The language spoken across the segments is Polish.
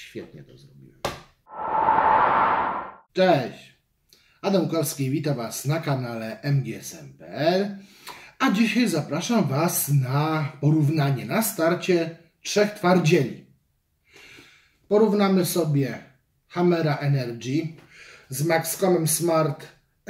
Świetnie to zrobiłem. Cześć! Adam Kolski, witam Was na kanale mgsm.pl, a dzisiaj zapraszam Was na porównanie na starcie 3 twardzieli. Porównamy sobie Hammera Energy z Maxcomem Smart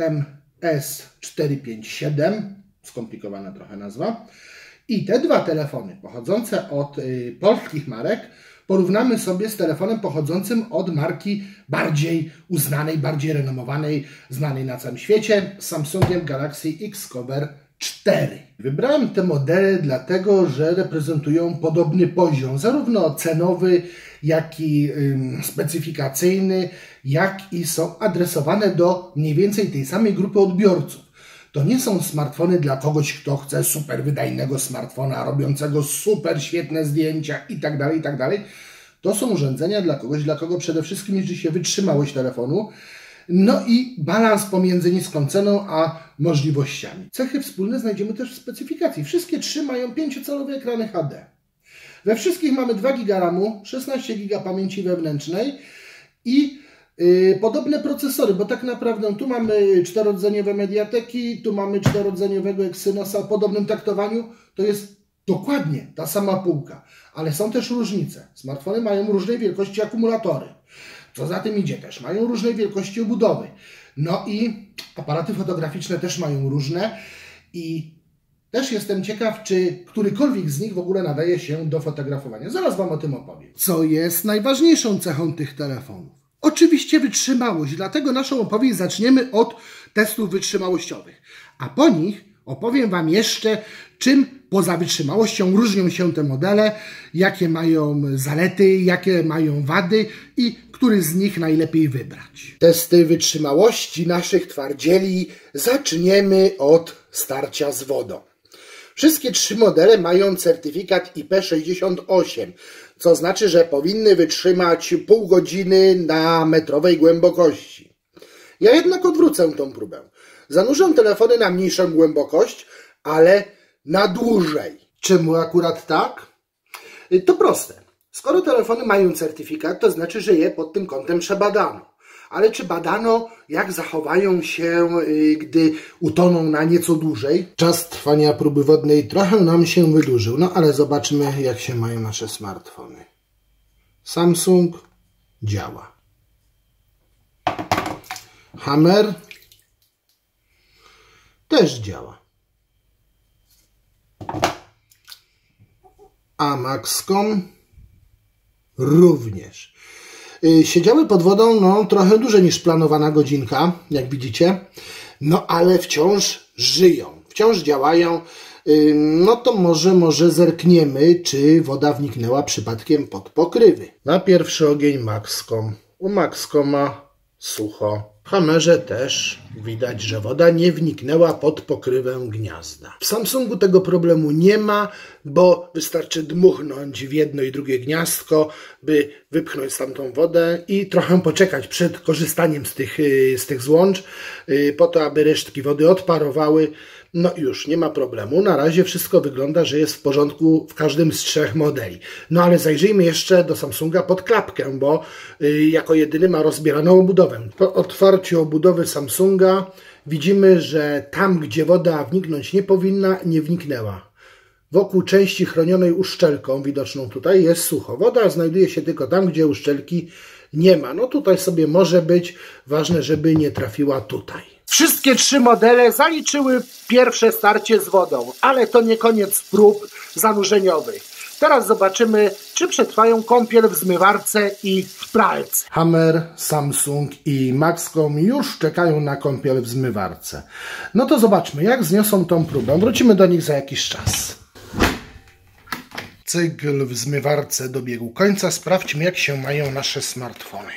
MS457, skomplikowana trochę nazwa, i te dwa telefony pochodzące od polskich marek porównamy sobie z telefonem pochodzącym od marki bardziej uznanej, bardziej renomowanej, znanej na całym świecie, Samsungiem Galaxy Xcover 4. Wybrałem te modele dlatego, że reprezentują podobny poziom, zarówno cenowy, jak i specyfikacyjny, jak i są adresowane do mniej więcej tej samej grupy odbiorców. To nie są smartfony dla kogoś, kto chce super wydajnego smartfona, robiącego super świetne zdjęcia itd., itd. To są urządzenia dla kogoś, dla kogo przede wszystkim liczy się wytrzymałość telefonu, no i balans pomiędzy niską ceną a możliwościami. Cechy wspólne znajdziemy też w specyfikacji. Wszystkie trzy mają 5-calowe ekrany HD. We wszystkich mamy 2 GB RAMu, 16 GB pamięci wewnętrznej i podobne procesory, bo tak naprawdę tu mamy 4-rdzeniowe Mediateki, tu mamy 4-rdzeniowego Exynosa o podobnym taktowaniu. To jest dokładnie ta sama półka, ale są też różnice. Smartfony mają różnej wielkości akumulatory. Co za tym idzie też, mają różnej wielkości obudowy. No i aparaty fotograficzne też mają różne i też jestem ciekaw, czy którykolwiek z nich w ogóle nadaje się do fotografowania. Zaraz Wam o tym opowiem. Co jest najważniejszą cechą tych telefonów? Oczywiście wytrzymałość, dlatego naszą opowieść zaczniemy od testów wytrzymałościowych. A po nich opowiem Wam jeszcze, czym poza wytrzymałością różnią się te modele, jakie mają zalety, jakie mają wady i który z nich najlepiej wybrać. Testy wytrzymałości naszych twardzieli zaczniemy od starcia z wodą. Wszystkie 3 modele mają certyfikat IP68, co znaczy, że powinny wytrzymać pół godziny na metrowej głębokości. Ja jednak odwrócę tą próbę. Zanurzę telefony na mniejszą głębokość, ale na dłużej. Czemu akurat tak? To proste. Skoro telefony mają certyfikat, to znaczy, że je pod tym kątem przebadano. Ale czy badano, jak zachowają się, gdy utoną na nieco dłużej? Czas trwania próby wodnej trochę nam się wydłużył, no ale zobaczmy, jak się mają nasze smartfony. Samsung działa. Hammer też działa. A Maxcom również. Siedziały pod wodą trochę dłużej niż planowana godzinka, jak widzicie, no ale wciąż żyją, wciąż działają. No to może zerkniemy, czy woda wniknęła przypadkiem pod pokrywy. Na pierwszy ogień Maxcom. U Maxcoma sucho. W Hammerze też widać, że woda nie wniknęła pod pokrywę gniazda. W Samsungu tego problemu nie ma, bo wystarczy dmuchnąć w jedno i drugie gniazdko, by wypchnąć tamtą wodę i trochę poczekać przed korzystaniem z tych złącz, po to, aby resztki wody odparowały. No już, nie ma problemu. Na razie wszystko wygląda, że jest w porządku w każdym z 3 modeli. No ale zajrzyjmy jeszcze do Samsunga pod klapkę, bo jako jedyny ma rozbieraną obudowę. Po otwarciu obudowy Samsunga widzimy, że tam, gdzie woda wniknąć nie powinna, nie wniknęła. Wokół części chronionej uszczelką, widoczną tutaj, jest sucho. Woda znajduje się tylko tam, gdzie uszczelki nie ma. No tutaj sobie może być, ważne, żeby nie trafiła tutaj. Wszystkie 3 modele zaliczyły pierwsze starcie z wodą, ale to nie koniec prób zanurzeniowych. Teraz zobaczymy, czy przetrwają kąpiel w zmywarce i w pralce. Hammer, Samsung i Maxcom już czekają na kąpiel w zmywarce. No to zobaczmy, jak zniosą tą próbę. Wrócimy do nich za jakiś czas. Cykl w zmywarce dobiegł końca. Sprawdźmy, jak się mają nasze smartfony.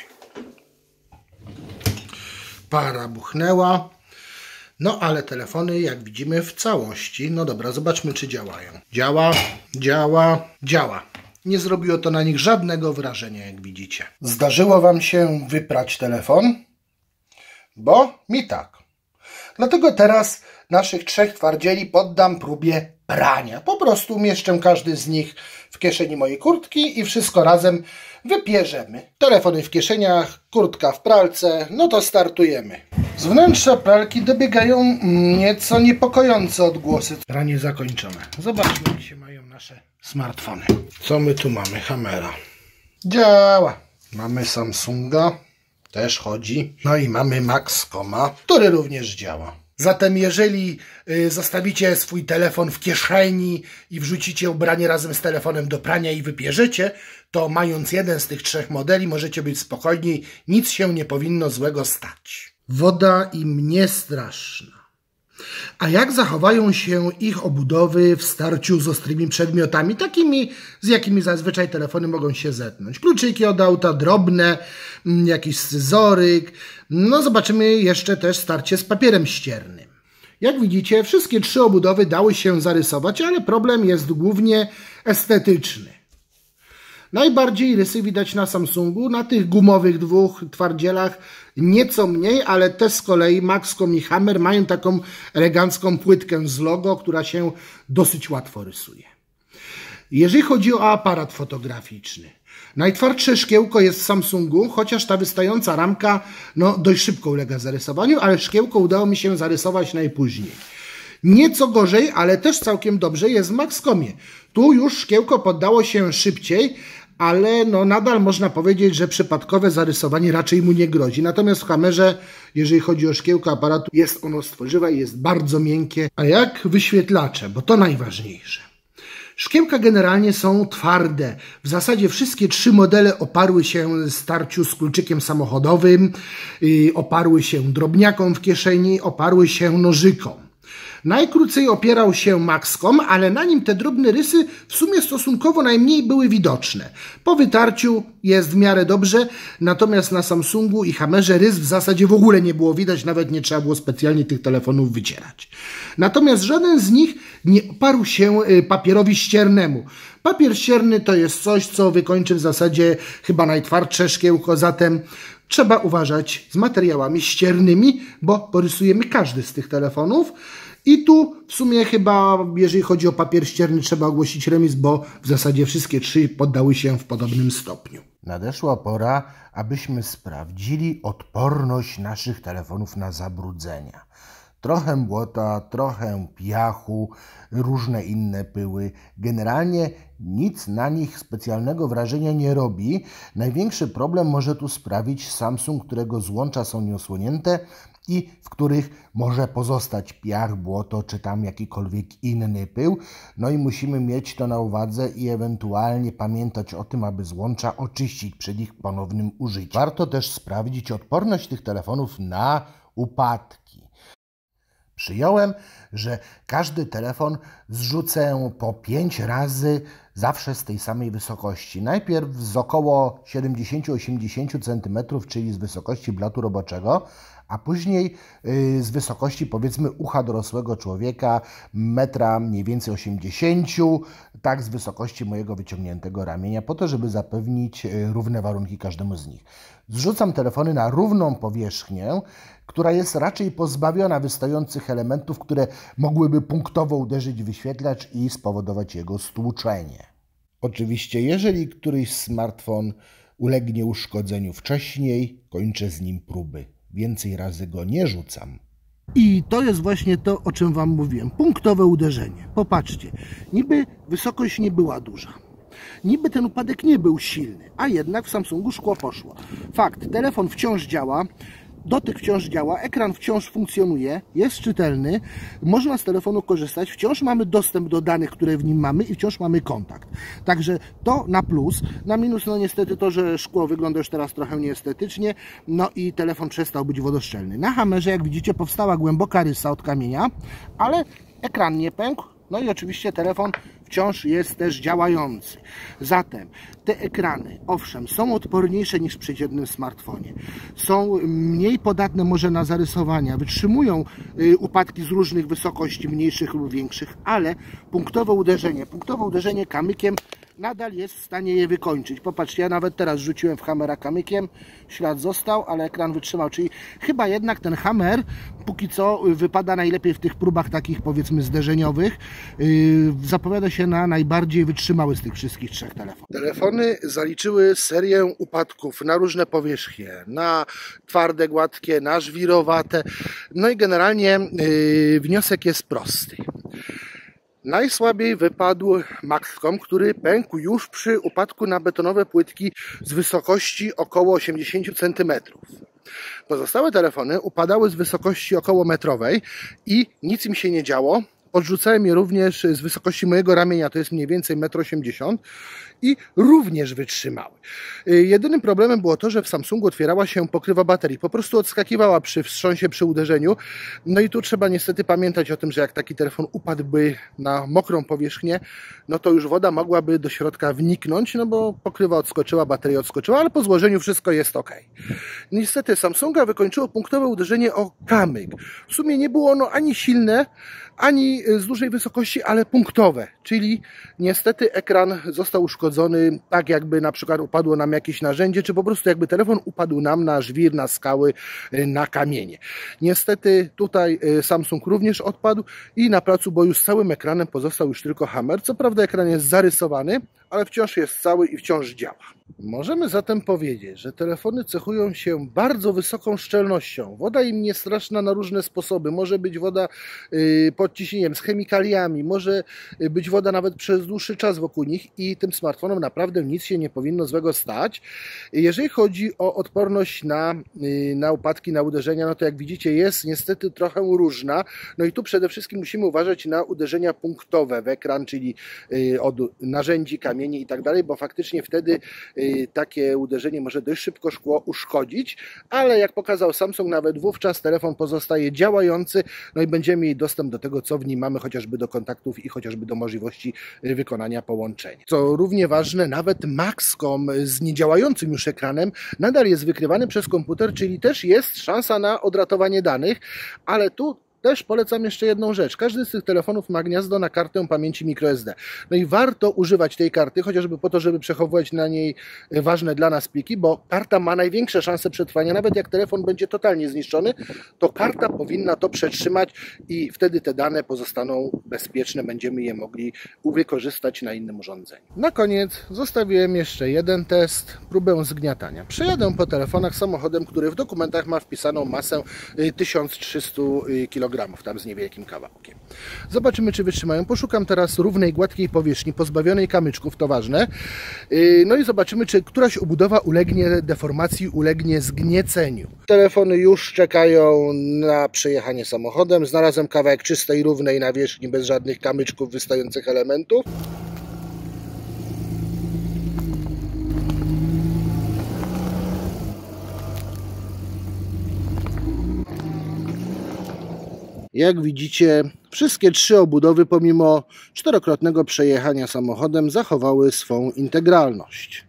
Para buchnęła. No ale telefony, jak widzimy, w całości. No dobra, zobaczmy, czy działają. Działa. Nie zrobiło to na nich żadnego wrażenia, jak widzicie. Zdarzyło Wam się wyprać telefon? Bo mi tak. Dlatego teraz naszych 3 twardzieli poddam próbie prania. Po prostu umieszczę każdy z nich w kieszeni mojej kurtki i wszystko razem wypierzemy. Telefony w kieszeniach, kurtka w pralce, no to startujemy. Z wnętrza pralki dobiegają nieco niepokojące odgłosy. Pranie zakończone. Zobaczmy, jak się mają nasze smartfony. Co my tu mamy? Hammera. Działa. Mamy Samsunga. Też chodzi. No i mamy Maxcoma, który również działa. Zatem jeżeli zostawicie swój telefon w kieszeni i wrzucicie ubranie razem z telefonem do prania i wypierzecie, to mając jeden z tych 3 modeli możecie być spokojni, nic się nie powinno złego stać. Woda im nie straszna. A jak zachowają się ich obudowy w starciu z ostrymi przedmiotami, takimi, z jakimi zazwyczaj telefony mogą się zetknąć? Kluczyki od auta, drobne, jakiś scyzoryk. No zobaczymy jeszcze też starcie z papierem ściernym. Jak widzicie, wszystkie 3 obudowy dały się zarysować, ale problem jest głównie estetyczny. Najbardziej rysy widać na Samsungu, na tych gumowych 2 twardzielach nieco mniej, ale te z kolei Maxcom i Hammer mają taką elegancką płytkę z logo, która się dosyć łatwo rysuje. Jeżeli chodzi o aparat fotograficzny, najtwardsze szkiełko jest w Samsungu, chociaż ta wystająca ramka dość szybko ulega zarysowaniu, ale szkiełko udało mi się zarysować najpóźniej. Nieco gorzej, ale też całkiem dobrze jest w Maxcomie. Tu już szkiełko poddało się szybciej, ale nadal można powiedzieć, że przypadkowe zarysowanie raczej mu nie grozi. Natomiast w Hammerze, jeżeli chodzi o szkiełko aparatu, jest ono z tworzywa i jest bardzo miękkie. A jak wyświetlacze, bo to najważniejsze. Szkiełka generalnie są twarde. W zasadzie wszystkie 3 modele oparły się starciu z kluczykiem samochodowym, oparły się drobniakom w kieszeni, oparły się nożykom. Najkrócej opierał się Maxcom, ale na nim te drobne rysy w sumie stosunkowo najmniej były widoczne. Po wytarciu jest w miarę dobrze, natomiast na Samsungu i Hammerze rys w zasadzie w ogóle nie było widać, nawet nie trzeba było specjalnie tych telefonów wycierać. Natomiast żaden z nich nie oparł się papierowi ściernemu. Papier ścierny to jest coś, co wykończy w zasadzie chyba najtwardsze szkiełko, zatem trzeba uważać z materiałami ściernymi, bo porysujemy każdy z tych telefonów. I tu w sumie chyba, jeżeli chodzi o papier ścierny, trzeba ogłosić remis, bo w zasadzie wszystkie 3 poddały się w podobnym stopniu. Nadeszła pora, abyśmy sprawdzili odporność naszych telefonów na zabrudzenia. Trochę błota, trochę piachu, różne inne pyły. Generalnie nic na nich specjalnego wrażenia nie robi. Największy problem może tu sprawić Samsung, którego złącza są nieosłonięte i w których może pozostać piach, błoto czy tam jakikolwiek inny pył. No i musimy mieć to na uwadze i ewentualnie pamiętać o tym, aby złącza oczyścić przed ich ponownym użyciem. Warto też sprawdzić odporność tych telefonów na upadki. Przyjąłem, że każdy telefon zrzucę po 5 razy zawsze z tej samej wysokości. Najpierw z około 70-80 cm, czyli z wysokości blatu roboczego, a później z wysokości powiedzmy ucha dorosłego człowieka, metra mniej więcej 80, tak z wysokości mojego wyciągniętego ramienia, po to, żeby zapewnić równe warunki każdemu z nich. Zrzucam telefony na równą powierzchnię, która jest raczej pozbawiona wystających elementów, które mogłyby punktowo uderzyć w wyświetlacz i spowodować jego stłuczenie. Oczywiście, jeżeli któryś smartfon ulegnie uszkodzeniu wcześniej, kończę z nim próby. Więcej razy go nie rzucam. I to jest właśnie to, o czym Wam mówiłem. Punktowe uderzenie. Popatrzcie, niby wysokość nie była duża. Niby ten upadek nie był silny, a jednak w Samsungu szkło poszło. Fakt, telefon wciąż działa, dotyk wciąż działa, ekran wciąż funkcjonuje, jest czytelny, można z telefonu korzystać, wciąż mamy dostęp do danych, które w nim mamy i wciąż mamy kontakt. Także to na plus. Na minus no niestety to, że szkło wygląda już teraz trochę nieestetycznie, no i telefon przestał być wodoszczelny. Na Hammerze, jak widzicie, powstała głęboka rysa od kamienia, ale ekran nie pękł, no i oczywiście telefon wciąż jest też działający. Zatem te ekrany, owszem, są odporniejsze niż w przeciętnym smartfonie. Są mniej podatne może na zarysowania, wytrzymują upadki z różnych wysokości, mniejszych lub większych, ale punktowe uderzenie kamykiem nadal jest w stanie je wykończyć. Popatrzcie, ja nawet teraz rzuciłem w Hammera kamykiem, ślad został, ale ekran wytrzymał, czyli chyba jednak ten Hammer póki co wypada najlepiej w tych próbach takich, powiedzmy, zderzeniowych. Zapowiada się na najbardziej wytrzymały z tych wszystkich trzech telefonów. Telefony zaliczyły serię upadków na różne powierzchnie, na twarde, gładkie, na żwirowate. No i generalnie wniosek jest prosty. Najsłabiej wypadł Maxcom, który pękł już przy upadku na betonowe płytki z wysokości około 80 cm. Pozostałe telefony upadały z wysokości około metrowej i nic im się nie działo. Odrzucałem je również z wysokości mojego ramienia, to jest mniej więcej 1,80 m i również wytrzymały. Jedynym problemem było to, że w Samsungu otwierała się pokrywa baterii. Po prostu odskakiwała przy wstrząsie, przy uderzeniu. No i tu trzeba niestety pamiętać o tym, że jak taki telefon upadłby na mokrą powierzchnię, no to już woda mogłaby do środka wniknąć, no bo pokrywa odskoczyła, bateria odskoczyła, ale po złożeniu wszystko jest ok. Niestety Samsunga wykończyło punktowe uderzenie o kamyk. W sumie nie było ono ani silne, ani z dużej wysokości, ale punktowe, czyli niestety ekran został uszkodzony tak, jakby na przykład upadło nam jakieś narzędzie, czy po prostu jakby telefon upadł nam na żwir, na skały, na kamienie. Niestety tutaj Samsung również odpadł i na placu boju z całym ekranem pozostał już tylko Hammer. Co prawda ekran jest zarysowany, ale wciąż jest cały i wciąż działa. Możemy zatem powiedzieć, że telefony cechują się bardzo wysoką szczelnością. Woda im nie straszna na różne sposoby. Może być woda pod ciśnieniem, z chemikaliami, może być woda nawet przez dłuższy czas wokół nich i tym smartfonom naprawdę nic się nie powinno złego stać. Jeżeli chodzi o odporność na upadki, na uderzenia, no to jak widzicie jest niestety trochę różna. No i tu przede wszystkim musimy uważać na uderzenia punktowe w ekran, czyli od narzędzi, kamieni i tak dalej, bo faktycznie wtedy takie uderzenie może dość szybko szkło uszkodzić, ale jak pokazał Samsung, nawet wówczas telefon pozostaje działający, no i będziemy mieli dostęp do tego, co w nim mamy, chociażby do kontaktów i chociażby do możliwości wykonania połączeń. Co równie ważne, nawet Maxcom z niedziałającym już ekranem nadal jest wykrywany przez komputer, czyli też jest szansa na odratowanie danych, ale tu też polecam jeszcze jedną rzecz. Każdy z tych telefonów ma gniazdo na kartę pamięci microSD. No i warto używać tej karty, chociażby po to, żeby przechowywać na niej ważne dla nas pliki, bo karta ma największe szanse przetrwania. Nawet jak telefon będzie totalnie zniszczony, to karta powinna to przetrzymać i wtedy te dane pozostaną bezpieczne. Będziemy je mogli wykorzystać na innym urządzeniu. Na koniec zostawiłem jeszcze jeden test, próbę zgniatania. Przejadę po telefonach samochodem, który w dokumentach ma wpisaną masę 1300 kg. Tam z niewielkim kawałkiem. Zobaczymy, czy wytrzymają. Poszukam teraz równej, gładkiej powierzchni, pozbawionej kamyczków, to ważne. No i zobaczymy, czy któraś obudowa ulegnie deformacji, ulegnie zgnieceniu. Telefony już czekają na przejechanie samochodem. Znalazłem kawałek czystej, równej nawierzchni, bez żadnych kamyczków, wystających elementów. Jak widzicie, wszystkie trzy obudowy pomimo czterokrotnego przejechania samochodem zachowały swą integralność.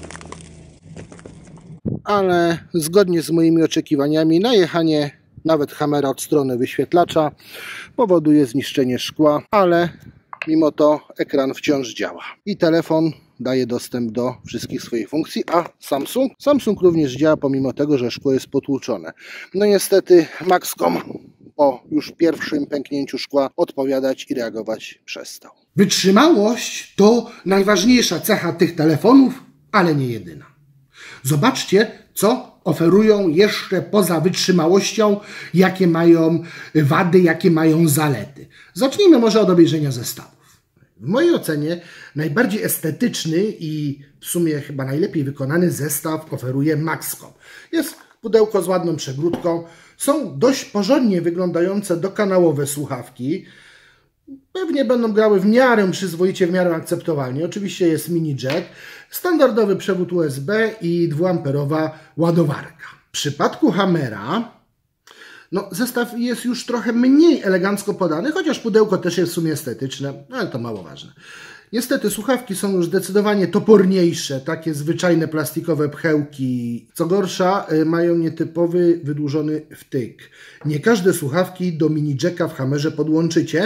Ale zgodnie z moimi oczekiwaniami najechanie nawet Hammera od strony wyświetlacza powoduje zniszczenie szkła, ale mimo to ekran wciąż działa. I telefon daje dostęp do wszystkich swoich funkcji, a Samsung również działa pomimo tego, że szkło jest potłuczone. No niestety Maxcom po już pierwszym pęknięciu szkła odpowiadać i reagować przestał. Wytrzymałość to najważniejsza cecha tych telefonów, ale nie jedyna. Zobaczcie, co oferują jeszcze poza wytrzymałością, jakie mają wady, jakie mają zalety. Zacznijmy może od obejrzenia zestawów. W mojej ocenie najbardziej estetyczny i w sumie chyba najlepiej wykonany zestaw oferuje Maxcom. Jest pudełko z ładną przegródką, są dość porządnie wyglądające dokanałowe słuchawki. Pewnie będą grały w miarę przyzwoicie, w miarę akceptowalnie. Oczywiście jest mini jack, standardowy przewód USB i 2A ładowarka. W przypadku Hammera zestaw jest już trochę mniej elegancko podany, chociaż pudełko też jest w sumie estetyczne, ale to mało ważne. Niestety słuchawki są już zdecydowanie toporniejsze, takie zwyczajne plastikowe pchełki. Co gorsza, mają nietypowy, wydłużony wtyk. Nie każde słuchawki do mini jacka w Hammerze podłączycie,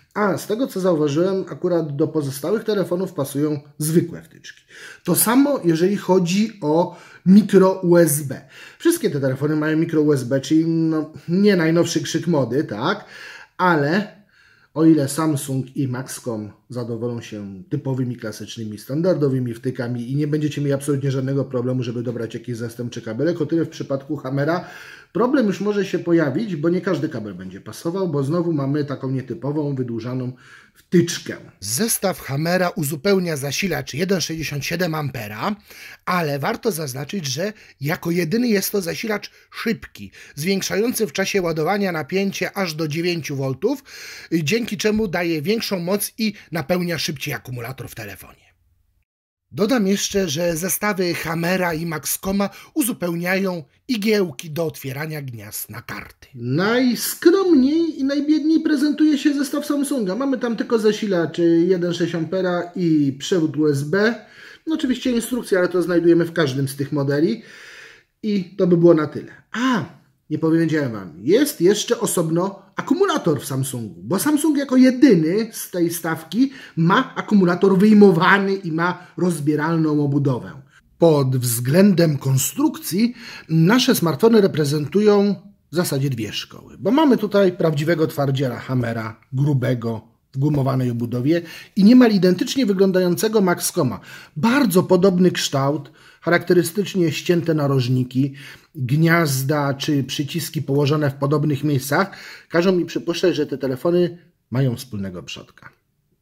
A z tego co zauważyłem, akurat do pozostałych telefonów pasują zwykłe wtyczki. To samo jeżeli chodzi o mikro USB. Wszystkie te telefony mają mikro USB, czyli nie najnowszy krzyk mody, tak? Ale o ile Samsung i Maxcom zadowolą się typowymi, klasycznymi, standardowymi wtykami i nie będziecie mieli absolutnie żadnego problemu, żeby dobrać jakiś zastępczy kabelek, o tyle w przypadku Hammera problem już może się pojawić, bo nie każdy kabel będzie pasował, bo znowu mamy taką nietypową, wydłużaną wtyczkę. Zestaw Hammera uzupełnia zasilacz 1,67 A, ale warto zaznaczyć, że jako jedyny jest to zasilacz szybki, zwiększający w czasie ładowania napięcie aż do 9 V, dzięki czemu daje większą moc i napełnia szybciej akumulator w telefonie. Dodam jeszcze, że zestawy Hammera i Maxcoma uzupełniają igiełki do otwierania gniazd na karty. Najskromniej i najbiedniej prezentuje się zestaw Samsunga. Mamy tam tylko zasilacz 1,6 A i przewód USB. No oczywiście instrukcję, ale to znajdujemy w każdym z tych modeli. I to by było na tyle. Nie powiedziałem Wam, jest jeszcze osobno akumulator w Samsungu, bo Samsung jako jedyny z tej stawki ma akumulator wyjmowany i ma rozbieralną obudowę. Pod względem konstrukcji nasze smartfony reprezentują w zasadzie dwie szkoły, bo mamy tutaj prawdziwego twardziela Hammera, grubego, w gumowanej obudowie i niemal identycznie wyglądającego Maxcoma. Bardzo podobny kształt, charakterystycznie ścięte narożniki, gniazda czy przyciski położone w podobnych miejscach każą mi przypuszczać, że te telefony mają wspólnego przodka.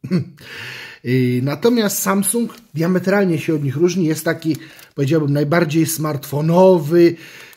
Natomiast Samsung diametralnie się od nich różni. Jest taki, powiedziałbym, najbardziej smartfonowy,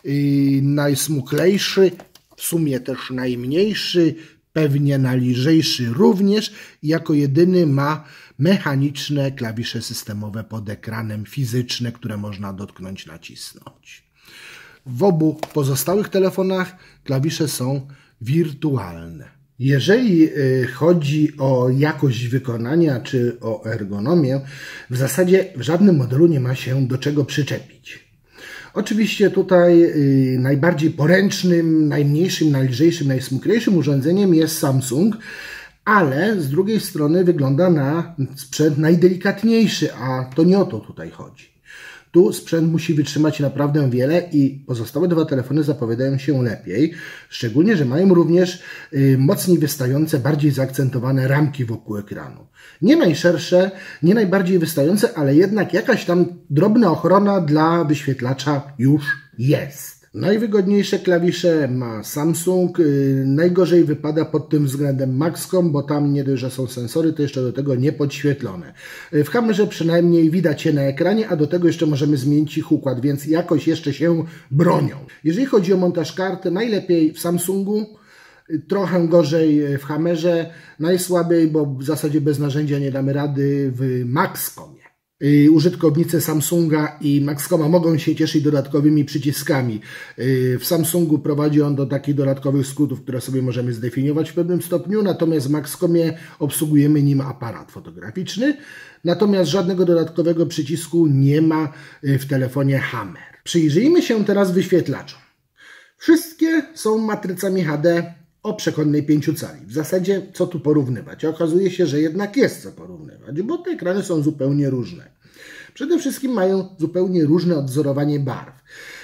najsmuklejszy, w sumie też najmniejszy, pewnie najlżejszy również i jako jedyny ma mechaniczne klawisze systemowe pod ekranem, fizyczne, które można dotknąć, nacisnąć. W obu pozostałych telefonach klawisze są wirtualne. Jeżeli chodzi o jakość wykonania czy o ergonomię, w zasadzie w żadnym modelu nie ma się do czego przyczepić. Oczywiście tutaj najbardziej poręcznym, najmniejszym, najlżejszym, najsmuklejszym urządzeniem jest Samsung, ale z drugiej strony wygląda na sprzęt najdelikatniejszy, a to nie o to tutaj chodzi. Tu sprzęt musi wytrzymać naprawdę wiele i pozostałe dwa telefony zapowiadają się lepiej, szczególnie, że mają również mocniej wystające, bardziej zaakcentowane ramki wokół ekranu. Nie najszersze, nie najbardziej wystające, ale jednak jakaś tam drobna ochrona dla wyświetlacza już jest. Najwygodniejsze klawisze ma Samsung, najgorzej wypada pod tym względem Maxcom, bo tam nie dość, że są sensory, to jeszcze do tego nie podświetlone. W Hammerze przynajmniej widać je na ekranie, a do tego jeszcze możemy zmienić ich układ, więc jakoś jeszcze się bronią. Jeżeli chodzi o montaż kart, najlepiej w Samsungu, trochę gorzej w Hammerze, najsłabiej, bo w zasadzie bez narzędzia nie damy rady w Maxcomie. Użytkownicy Samsunga i Maxcoma mogą się cieszyć dodatkowymi przyciskami. W Samsungu prowadzi on do takich dodatkowych skrótów, które sobie możemy zdefiniować w pewnym stopniu, natomiast w Maxcomie obsługujemy nim aparat fotograficzny, natomiast żadnego dodatkowego przycisku nie ma w telefonie Hammer. Przyjrzyjmy się teraz wyświetlaczom. Wszystkie są matrycami HD o przekątnej 5 cali. W zasadzie co tu porównywać? Okazuje się, że jednak jest co porównywać, bo te ekrany są zupełnie różne. Przede wszystkim mają zupełnie różne odwzorowanie barw.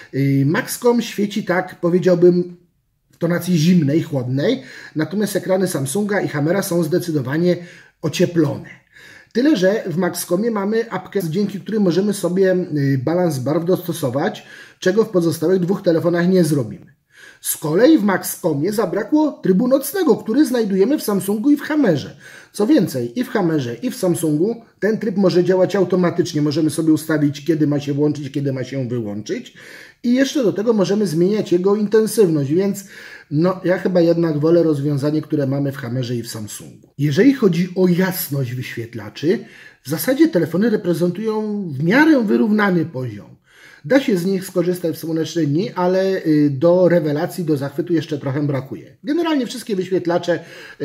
Maxcom świeci tak, powiedziałbym, w tonacji zimnej, chłodnej, natomiast ekrany Samsunga i Hammera są zdecydowanie ocieplone. Tyle, że w Maxcomie mamy apkę, dzięki której możemy sobie balans barw dostosować, czego w pozostałych dwóch telefonach nie zrobimy. Z kolei w Maxcomie zabrakło trybu nocnego, który znajdujemy w Samsungu i w Hammerze. Co więcej, i w Hammerze, i w Samsungu ten tryb może działać automatycznie. Możemy sobie ustawić, kiedy ma się włączyć, kiedy ma się wyłączyć. I jeszcze do tego możemy zmieniać jego intensywność, więc ja chyba jednak wolę rozwiązanie, które mamy w Hammerze i w Samsungu. Jeżeli chodzi o jasność wyświetlaczy, w zasadzie telefony reprezentują w miarę wyrównany poziom. Da się z nich skorzystać w słoneczne dni, ale do rewelacji, do zachwytu jeszcze trochę brakuje. Generalnie wszystkie wyświetlacze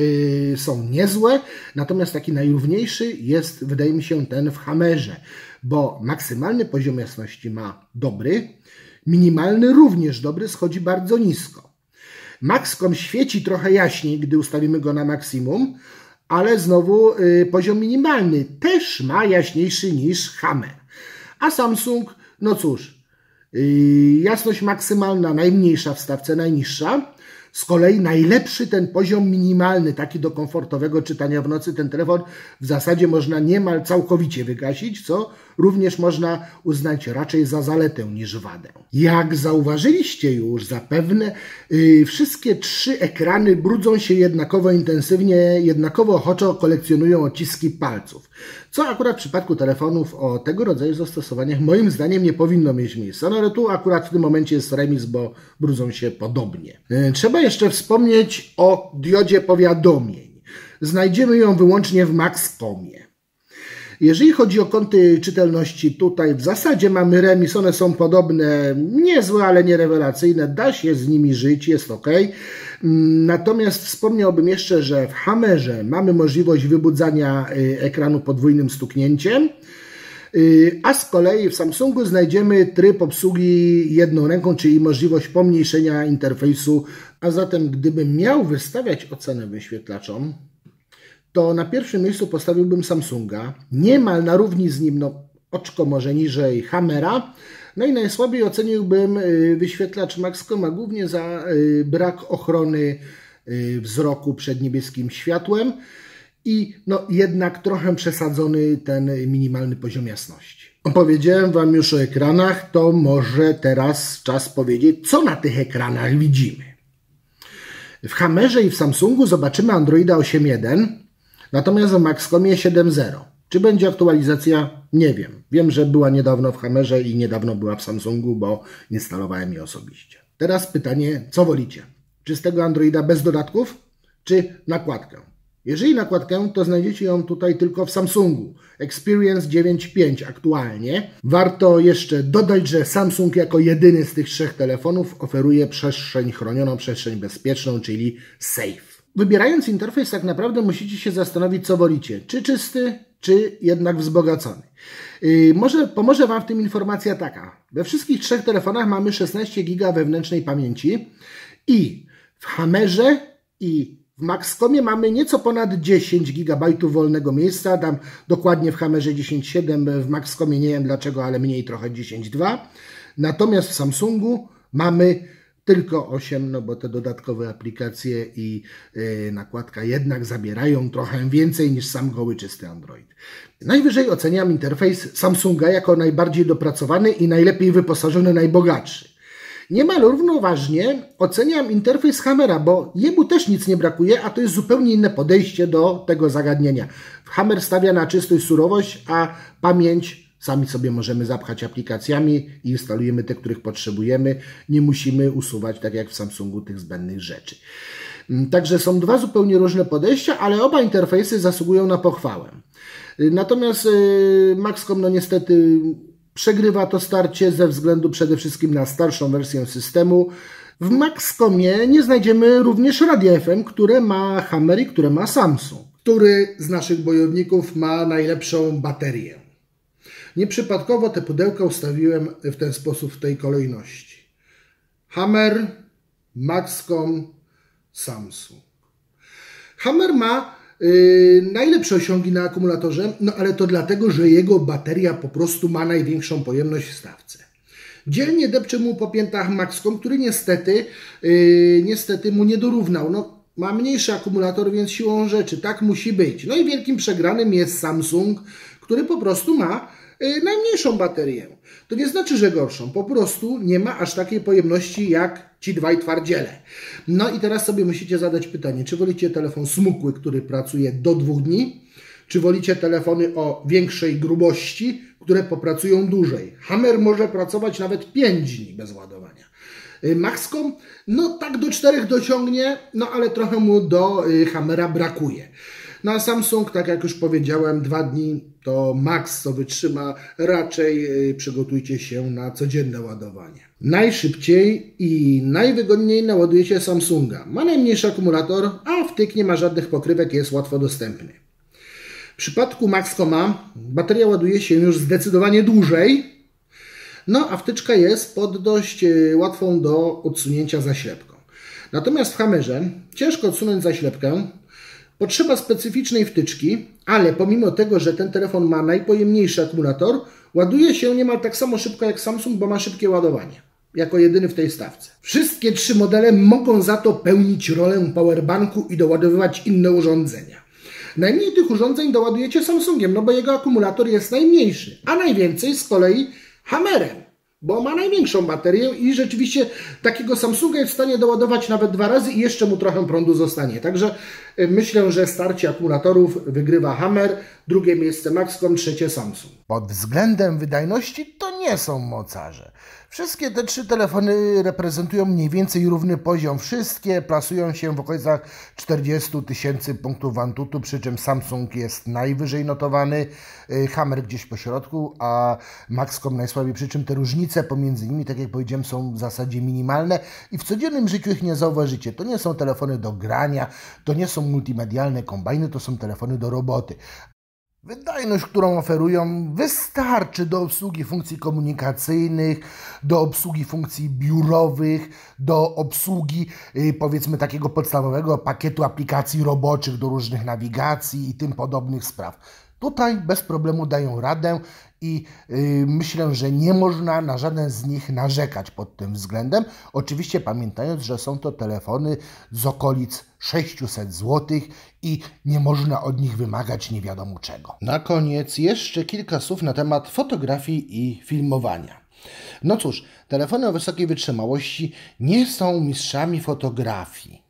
są niezłe, natomiast taki najrówniejszy jest, wydaje mi się, ten w Hammerze, bo maksymalny poziom jasności ma dobry, minimalny również dobry, schodzi bardzo nisko. Maxcom świeci trochę jaśniej, gdy ustawimy go na maksimum, ale znowu poziom minimalny też ma jaśniejszy niż Hammer. A Samsung, no cóż, jasność maksymalna najmniejsza w stawce, najniższa. Z kolei najlepszy ten poziom minimalny, taki do komfortowego czytania w nocy, ten telefon w zasadzie można niemal całkowicie wygasić, co również można uznać raczej za zaletę niż wadę. Jak zauważyliście już zapewne, wszystkie 3 ekrany brudzą się jednakowo intensywnie, jednakowo ochoczo kolekcjonują odciski palców. Co akurat w przypadku telefonów o tego rodzaju zastosowaniach moim zdaniem nie powinno mieć miejsca. No ale tu akurat w tym momencie jest remis, bo brudzą się podobnie. Trzeba jeszcze wspomnieć o diodzie powiadomień. Znajdziemy ją wyłącznie w Maxcomie. Jeżeli chodzi o kąty czytelności, tutaj w zasadzie mamy remis, one są podobne, niezłe, ale nie rewelacyjne, da się z nimi żyć, jest ok. Natomiast wspomniałbym jeszcze, że w Hammerze mamy możliwość wybudzania ekranu podwójnym stuknięciem, a z kolei w Samsungu znajdziemy tryb obsługi jedną ręką, czyli możliwość pomniejszenia interfejsu, a zatem gdybym miał wystawiać ocenę wyświetlaczom, to na pierwszym miejscu postawiłbym Samsunga, niemal na równi z nim, no oczko może niżej Hammera, no i najsłabiej oceniłbym wyświetlacz Maxcoma głównie za brak ochrony wzroku przed niebieskim światłem i no jednak trochę przesadzony ten minimalny poziom jasności. Opowiedziałem Wam już o ekranach, to może teraz czas powiedzieć, co na tych ekranach widzimy. W Hammerze i w Samsungu zobaczymy Androida 8.1, natomiast w Maxcomie 7.0. Czy będzie aktualizacja? Nie wiem. Wiem, że była niedawno w Hammerze i niedawno była w Samsungu, bo instalowałem je osobiście. Teraz pytanie, co wolicie? Czystego Androida bez dodatków, czy nakładkę? Jeżeli nakładkę, to znajdziecie ją tutaj tylko w Samsungu. Experience 9.5 aktualnie. Warto jeszcze dodać, że Samsung jako jedyny z tych 3 telefonów oferuje przestrzeń chronioną, przestrzeń bezpieczną, czyli safe. Wybierając interfejs, tak naprawdę musicie się zastanowić, co wolicie. Czy czysty, czy jednak wzbogacony. Może pomoże Wam w tym informacja taka. We wszystkich 3 telefonach mamy 16 GB wewnętrznej pamięci i w Hammerze i w Maxcomie mamy nieco ponad 10 GB wolnego miejsca. Tam dokładnie w Hammerze 10,7, w Maxcomie nie wiem dlaczego, ale mniej trochę 10,2. Natomiast w Samsungu mamy tylko 8, no bo te dodatkowe aplikacje i nakładka jednak zabierają trochę więcej niż sam goły czysty Android. Najwyżej oceniam interfejs Samsunga jako najbardziej dopracowany i najlepiej wyposażony, najbogatszy. Niemal równoważnie oceniam interfejs Hammera, bo jemu też nic nie brakuje, a to jest zupełnie inne podejście do tego zagadnienia. Hammer stawia na czystość, surowość, a pamięć sami sobie możemy zapchać aplikacjami i instalujemy te, których potrzebujemy. Nie musimy usuwać, tak jak w Samsungu, tych zbędnych rzeczy. Także są 2 zupełnie różne podejścia, ale oba interfejsy zasługują na pochwałę. Natomiast Maxcom no niestety przegrywa to starcie ze względu przede wszystkim na starszą wersję systemu. W Maxcomie nie znajdziemy również radia FM, które ma Hammer i które ma Samsung. Który z naszych bojowników ma najlepszą baterię? Nieprzypadkowo te pudełka ustawiłem w ten sposób, w tej kolejności. Hammer, Maxcom, Samsung. Hammer ma najlepsze osiągi na akumulatorze, no ale to dlatego, że jego bateria po prostu ma największą pojemność w stawce. Dzielnie depcze mu po piętach Maxcom, który niestety mu nie dorównał. No, ma mniejszy akumulator, więc siłą rzeczy tak musi być. No i wielkim przegranym jest Samsung, który po prostu ma najmniejszą baterię. To nie znaczy, że gorszą. Po prostu nie ma aż takiej pojemności jak ci dwaj twardziele. No i teraz sobie musicie zadać pytanie, czy wolicie telefon smukły, który pracuje do 2 dni, czy wolicie telefony o większej grubości, które popracują dłużej. Hammer może pracować nawet 5 dni bez ładowania. Maxcom, no tak do 4 dociągnie, no ale trochę mu do Hammera brakuje. No a Samsung, tak jak już powiedziałem, 2 dni to maks, co wytrzyma. Raczej przygotujcie się na codzienne ładowanie. Najszybciej i najwygodniej naładuje się Samsunga. Ma najmniejszy akumulator, a wtyk nie ma żadnych pokrywek, jest łatwo dostępny. W przypadku Maxcoma bateria ładuje się już zdecydowanie dłużej, no a wtyczka jest pod dość łatwą do odsunięcia zaślepką. Natomiast w Hammerze ciężko odsunąć zaślepkę, Potrzeba specyficznej wtyczki, ale pomimo tego, że ten telefon ma najpojemniejszy akumulator, ładuje się niemal tak samo szybko jak Samsung, bo ma szybkie ładowanie. Jako jedyny w tej stawce. Wszystkie 3 modele mogą za to pełnić rolę powerbanku i doładowywać inne urządzenia. Najmniej tych urządzeń doładujecie Samsungiem, no bo jego akumulator jest najmniejszy, a najwięcej z kolei Hammerem, bo ma największą baterię i rzeczywiście takiego Samsunga jest w stanie doładować nawet 2 razy i jeszcze mu trochę prądu zostanie. Także myślę, że starcie akumulatorów wygrywa Hammer, drugie miejsce Maxcom, trzecie Samsung. Pod względem wydajności to nie są mocarze. Wszystkie te 3 telefony reprezentują mniej więcej równy poziom. Wszystkie plasują się w okolicach 40 000 punktów Antutu, przy czym Samsung jest najwyżej notowany, Hammer gdzieś po środku, a Maxcom najsłabiej, przy czym te różnice pomiędzy nimi, tak jak powiedziałem, są w zasadzie minimalne i w codziennym życiu ich nie zauważycie. To nie są telefony do grania, to nie są multimedialne kombajny, to są telefony do roboty. Wydajność, którą oferują, wystarczy do obsługi funkcji komunikacyjnych, do obsługi funkcji biurowych, do obsługi powiedzmy takiego podstawowego pakietu aplikacji roboczych do różnych nawigacji i tym podobnych spraw. Tutaj bez problemu dają radę i myślę, że nie można na żaden z nich narzekać pod tym względem. Oczywiście pamiętając, że są to telefony z okolic 600 zł i nie można od nich wymagać nie wiadomo czego. Na koniec jeszcze kilka słów na temat fotografii i filmowania. No cóż, telefony o wysokiej wytrzymałości nie są mistrzami fotografii.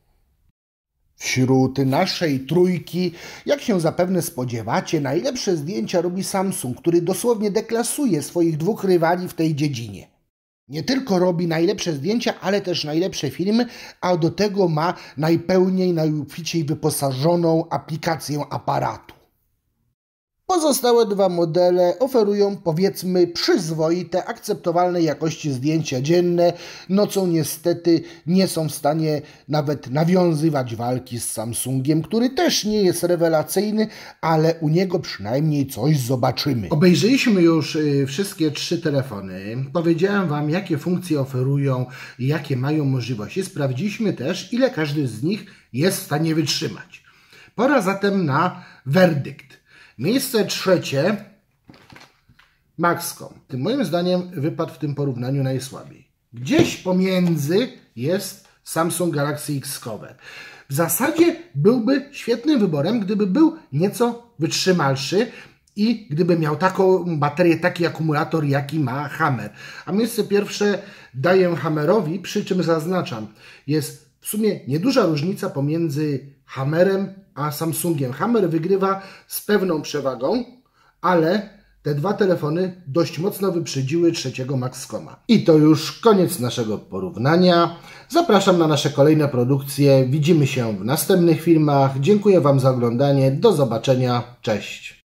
Wśród naszej trójki, jak się zapewne spodziewacie, najlepsze zdjęcia robi Samsung, który dosłownie deklasuje swoich 2 rywali w tej dziedzinie. Nie tylko robi najlepsze zdjęcia, ale też najlepsze filmy, a do tego ma najpełniej, najobficiej wyposażoną aplikację aparatu. Pozostałe 2 modele oferują powiedzmy przyzwoite, akceptowalne jakości zdjęcia dzienne. Nocą niestety nie są w stanie nawet nawiązywać walki z Samsungiem, który też nie jest rewelacyjny, ale u niego przynajmniej coś zobaczymy. Obejrzeliśmy już wszystkie 3 telefony. Powiedziałem Wam, jakie funkcje oferują i jakie mają możliwości. Sprawdziliśmy też, ile każdy z nich jest w stanie wytrzymać. Pora zatem na werdykt. Miejsce trzecie Maxcom. Moim zdaniem wypadł w tym porównaniu najsłabiej. Gdzieś pomiędzy jest Samsung Galaxy X Cover. W zasadzie byłby świetnym wyborem, gdyby był nieco wytrzymalszy i gdyby miał taką baterię, taki akumulator, jaki ma Hammer. A miejsce pierwsze daję Hammerowi, przy czym zaznaczam, jest w sumie nieduża różnica pomiędzy Hammerem a Samsungiem. Hammer wygrywa z pewną przewagą, ale te 2 telefony dość mocno wyprzedziły trzeciego Maxcoma. I to już koniec naszego porównania. Zapraszam na nasze kolejne produkcje. Widzimy się w następnych filmach. Dziękuję Wam za oglądanie. Do zobaczenia. Cześć.